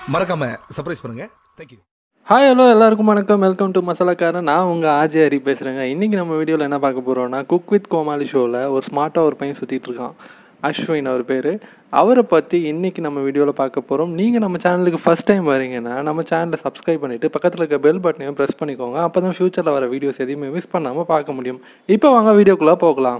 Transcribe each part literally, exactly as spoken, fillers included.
மறக்காம சர்ப்ரைஸ் பண்ணுங்க. Thank you. Hi hello எல்லாருக்கும் வணக்கம். Welcome to Masalakkaran. நான் உங்கள் ஆஜே ஹரி பேசுகிறேங்க. இன்றைக்கி நம்ம வீடியோவில் என்ன பார்க்க போகிறோம்னா, குக் வித் கோமாளி ஷோவில் ஒரு ஸ்மார்ட்டாக ஒரு பையன் சுற்றிட்டு இருக்கான். அஸ்வின் அவர் பேர். அவரை பற்றி இன்றைக்கி நம்ம வீடியோவில் பார்க்க போகிறோம். நீங்கள் நம்ம சேனலுக்கு ஃபஸ்ட் டைம் வரீங்கன்னா நம்ம சேனலை சப்ஸ்கிரைப் பண்ணிவிட்டு பக்கத்தில் இருக்க பெல் பட்டனையும் ப்ரெஸ் பண்ணிக்கோங்க. அப்போ தான் ஃப்யூச்சரில் வர வீடியோஸ் எதையுமே மிஸ் பண்ணாமல் பார்க்க முடியும். இப்போ வாங்க வீடியோக்குள்ளே போகலாம்.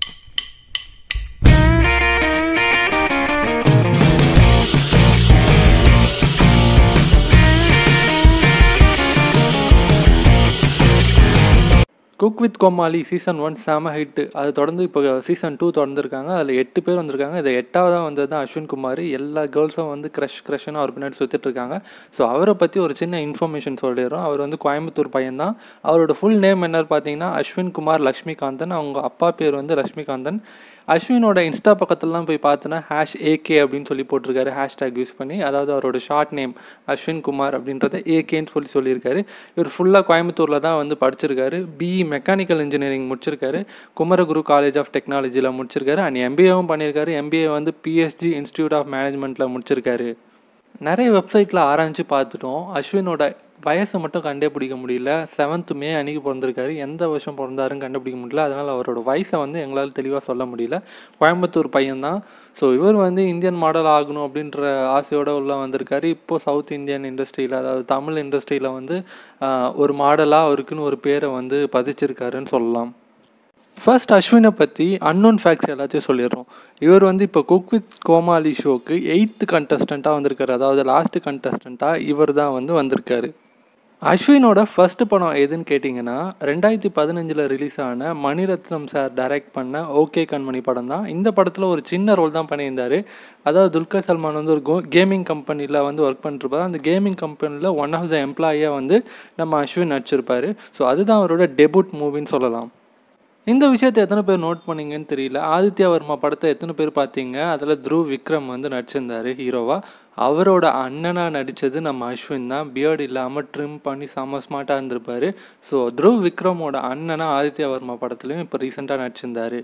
Cook with Komali season one செம ஹிட்டு. அது தொடர்ந்து இப்போ சீசன் டூ தொடர்ந்துருக்காங்க. அதில் எட்டு பேர் வந்திருக்காங்க. இதை எட்டாவதாக வந்தது தான் அஸ்வின் குமார். எல்லா கேர்ள்ஸும் வந்து க்ரஷ் க்ரஷ்னு அவர் பின்னாடி சுற்றிட்டு இருக்காங்க. ஸோ அவரை பற்றி ஒரு சின்ன இன்ஃபர்மேஷன் சொல்லிடுறோம். அவர் வந்து கோயம்புத்தூர் பையன்தான். அவரோட ஃபுல் நேம் என்னன்னு பார்த்தீங்கன்னா அஸ்வின் குமார் லக்ஷ்மிகாந்தன். அவங்க அப்பா பேர் வந்து லக்ஷ்மிகாந்தன். அஸ்வினோட இன்ஸ்டா பக்கத்துலலாம் போய் பார்த்தோன்னா ஹேஷ் ஏகே அப்படின்னு சொல்லி போட்டிருக்காரு, ஹேஷ்டேக் யூஸ் பண்ணி. அதாவது அவரோட ஷார்ட் நேம் அஸ்வின் குமார் அப்படின்றத ஏகேன்னு சொல்லி சொல்லியிருக்காரு. இவர் ஃபுல்லாக கோயம்புத்தூரில் தான் வந்து படிச்சிருக்காரு. பிஇ மெக்கானிக்கல் இன்ஜினியரிங் முடிச்சிருக்காரு. குமரகுரு காலேஜ் ஆஃப் டெக்னாலஜியில் முடிச்சிருக்காரு. அண்ட் எம்பிஏவும் பண்ணியிருக்காரு. எம்பிஏ வந்து பிஎஸ்ஜி இன்ஸ்டியூட் ஆஃப் மேனேஜ்மெண்ட்டில் முடிச்சிருக்காரு. நிறைய வெப்சைட்டில் ஆராய்ச்சி பார்த்துட்டோம். அஸ்வினோட வயசை மட்டும் கண்டே பிடிக்க முடியல. செவன்த் மே அன்றைக்கி பிறந்திருக்காரு. எந்த வருஷம் பிறந்தாருன்னு கண்டுபிடிக்க முடியல. அதனால் அவரோட வயசை வந்து எங்களால் தெளிவாக சொல்ல முடியல. கோயம்புத்தூர் பையன்தான். ஸோ இவர் வந்து இந்தியன் மாடல் ஆகணும் அப்படின்ற ஆசையோடு உள்ள வந்திருக்காரு. இப்போது சவுத் இந்தியன் இண்டஸ்ட்ரியில், அதாவது தமிழ் இண்டஸ்ட்ரியில் வந்து ஒரு மாடலாக அவருக்குன்னு ஒரு பேரை வந்து பதிச்சிருக்காருன்னு சொல்லலாம். ஃபர்ஸ்ட் அஸ்வினை பற்றி அன்னோன் ஃபேக்ட்ஸ் எல்லாத்தையும் சொல்லிடுறோம். இவர் வந்து இப்போ குக் வித் கோமாளி ஷோக்கு எயித்து கண்டஸ்டண்ட்டாக வந்திருக்காரு. அதாவது லாஸ்ட்டு கண்டஸ்டண்ட்டாக இவர் தான் வந்து வந்திருக்காரு. அஸ்வினோட ஃபர்ஸ்ட் படம் எதுன்னு கேட்டிங்கன்னா, ரெண்டாயிரத்தி பதினஞ்சில் ரிலீஸ் ஆன மணிரத்னம் சார் டைரக்ட் பண்ண ஓகே கண்மணி படம் தான். இந்த படத்தில் ஒரு சின்ன ரோல் தான் பண்ணியிருந்தார். அதாவது துல்கர் சல்மான் வந்து ஒரு கோ கேமிங் கம்பெனியில் வந்து ஒர்க் பண்ணிருப்பார். அந்த கேமிங் கம்பெனியில் ஒன் ஆஃப் த எம்ப்ளாயியாக வந்து நம்ம அஸ்வின் நடிச்சிருப்பார். ஸோ அதுதான் அவரோட டெபுட் மூவின்னு சொல்லலாம். இந்த விஷயத்தை எத்தனை பேர் நோட் பண்ணிங்கன்னு தெரியல. ஆதித்யவர்மா படத்தை எத்தனை பேர் பார்த்தீங்க? அதில் த்ருவ் விக்ரம் வந்து நடிச்சிருந்தார் ஹீரோவாக. அவரோட அண்ணனாக நடித்தது நம்ம அஸ்வின் தான். பியர்டு இல்லாமல் ட்ரிம் பண்ணி செம்ம ஸ்மார்ட்டாக இருந்திருப்பார். ஸோ த்ருவ் விக்ரமோட அண்ணனாக ஆதித்யவர்மா படத்துலையும் இப்போ ரீசெண்டாக நடிச்சிருந்தார்.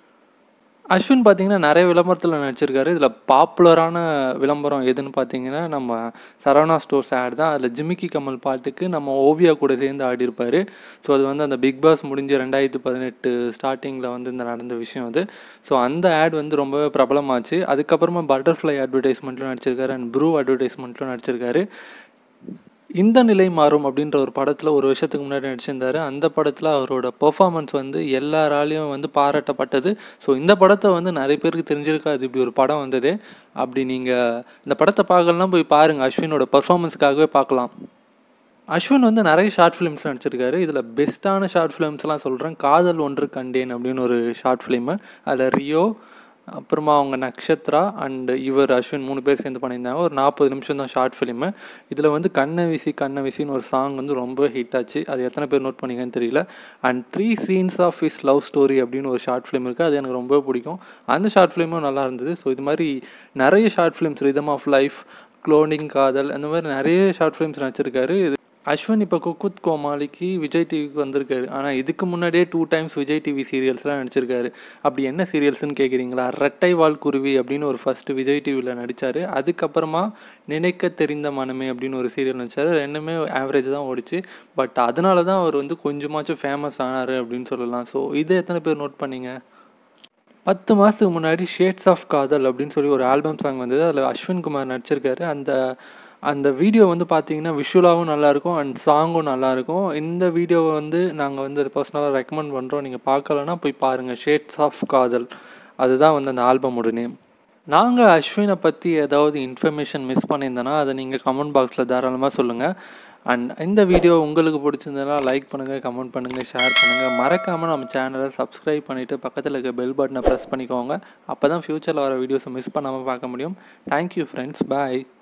அஸ்வின் பார்த்தீங்கன்னா நிறைய விளம்பரத்தில் நடிச்சிருக்காரு. இதில் பாப்புலரான விளம்பரம் எதுன்னு பார்த்தீங்கன்னா நம்ம சரவணா ஸ்டோர்ஸ் ஆட் தான். அதில் ஜிமிக்கி கமல் பாட்டுக்கு நம்ம ஓவியா கூட சேர்ந்து ஆடிருப்பார். ஸோ அது வந்து அந்த பிக் பாஸ் முடிஞ்ச ரெண்டாயிரத்து பதினெட்டு ஸ்டார்டிங்கில் வந்து இந்த நடந்த விஷயம் அது. ஸோ அந்த ஆட் வந்து ரொம்பவே பிரபலமாச்சு. அதுக்கப்புறமா பட்டர்ஃப்ளை அட்வர்டைஸ்மெண்ட்லும் நடிச்சிருக்காரு அண்ட் ப்ரூ அட்வர்டைஸ்மெண்ட்லும் நடிச்சிருக்காரு. இந்த நிலை மாறும் அப்படின்ற ஒரு படத்தில் ஒரு வருஷத்துக்கு முன்னாடி நடிச்சிருந்தார். அந்த படத்தில் அவரோட பெர்ஃபார்மன்ஸ் வந்து எல்லாராலையும் வந்து பாராட்டப்பட்டது. ஸோ இந்த படத்தை வந்து நிறைய பேருக்கு தெரிஞ்சிருக்காது, இப்படி ஒரு படம் வந்தது. அப்படி நீங்கள் இந்த படத்தை பார்க்கலாம் போய் பாருங்கள். அஸ்வினோட பெர்ஃபார்மன்ஸுக்காகவே பார்க்கலாம். அஸ்வின் வந்து நிறைய ஷார்ட் ஃபிலிம்ஸ் நடிச்சிருக்காரு. இதில் பெஸ்ட்டான ஷார்ட் ஃபிலிம்ஸ்லாம் சொல்கிறேன். காதல் ஒன்று கண்டேன் அப்படின்னு ஒரு ஷார்ட் ஃபிலிமு. அதில் ரியோ, அப்புறமா அவங்க நக்ஷத்ரா அண்ட் இவர் அஸ்வின் மூணு பேர் சேர்ந்து பண்ணியிருந்தாங்க. ஒரு நாற்பது நிமிஷம் தான் ஷார்ட் ஃபிலிமு. இதில் வந்து கண்ண வீசி கண்ண வீசின்னு ஒரு சாங் வந்து ரொம்ப ஹிட் ஆச்சு. அது எத்தனை பேர் நோட் பண்ணிங்கன்னு தெரியல. And three scenes of his love story அப்படின்னு ஒரு ஷார்ட் ஃபிலிம் இருக்குது. அது எனக்கு ரொம்ப பிடிக்கும். அந்த ஷார்ட் ஃபிலிமும் நல்லா இருந்தது. ஸோ இது மாதிரி நிறைய short films, rhythm of life, க்ளோனிங்காதல், அந்த மாதிரி நிறைய ஷார்ட் ஃபிலிம்ஸ் நடிச்சிருக்காரு. அஸ்வின் இப்போ குக் வித் கோமாளிக்கு விஜய் டிவிக்கு வந்திருக்காரு. ஆனால் இதுக்கு முன்னாடியே டூ டைம்ஸ் விஜய் டிவி சீரியல்ஸ்லாம் நடிச்சிருக்காரு. அப்படி என்ன சீரியல்ஸ்ன்னு கேட்குறீங்களா? ரெட்டாய்வால்குருவி அப்படின்னு ஒரு ஃபஸ்ட்டு விஜய் டிவியில் நடித்தார். அதுக்கப்புறமா நினைக்கத்தெரிந்தமனமே அப்படின்னு ஒரு சீரியல் நடித்தார். ரெண்டுமே ஆவரேஜ் தான் ஓடிச்சு. பட் அதனால தான் அவர் வந்து கொஞ்சமாச்சும் ஃபேமஸ் ஆனார் அப்படின்னு சொல்லலாம். ஸோ இதை எத்தனை பேர் நோட் பண்ணிங்க? பத்து மாதத்துக்கு முன்னாடி ஷேட்ஸ் ஆஃப் காதல் அப்படின்னு சொல்லி ஒரு ஆல்பம் சாங் வந்தது. அதில் அஸ்வின் குமார் நடிச்சிருக்காரு. அந்த அந்த வீடியோ வந்து பார்த்தீங்கன்னா விஷுவலாகவும் நல்லாயிருக்கும் அண்ட் சாங்கும் நல்லாயிருக்கும். இந்த வீடியோவை வந்து நாங்கள் வந்து பர்சனலாக ரெக்கமெண்ட் பண்ணுறோம். நீங்கள் பார்க்கலன்னா போய் பாருங்கள். ஷேட்ஸ் ஆஃப் காதல், அதுதான் வந்து அந்த ஆல்பமோட நேம். நாங்கள் அஸ்வினை பற்றி ஏதாவது இன்ஃபர்மேஷன் மிஸ் பண்ணியிருந்தேன்னா அதை நீங்கள் கமெண்ட் பாக்ஸில் தாராளமாக சொல்லுங்கள். அண்ட் இந்த வீடியோ உங்களுக்கு பிடிச்சிருந்ததுன்னா லைக் பண்ணுங்கள், கமெண்ட் பண்ணுங்கள், ஷேர் பண்ணுங்கள். மறக்காமல் நம்ம சேனலை சப்ஸ்கிரைப் பண்ணிவிட்டு பக்கத்தில் இருக்க பெல் பட்டனை ப்ரெஸ் பண்ணிக்கோங்க. அப்போ தான் ஃப்யூச்சரில் வர வீடியோஸை மிஸ் பண்ணாமல் பார்க்க முடியும். தேங்க்யூ ஃப்ரெண்ட்ஸ், பாய்.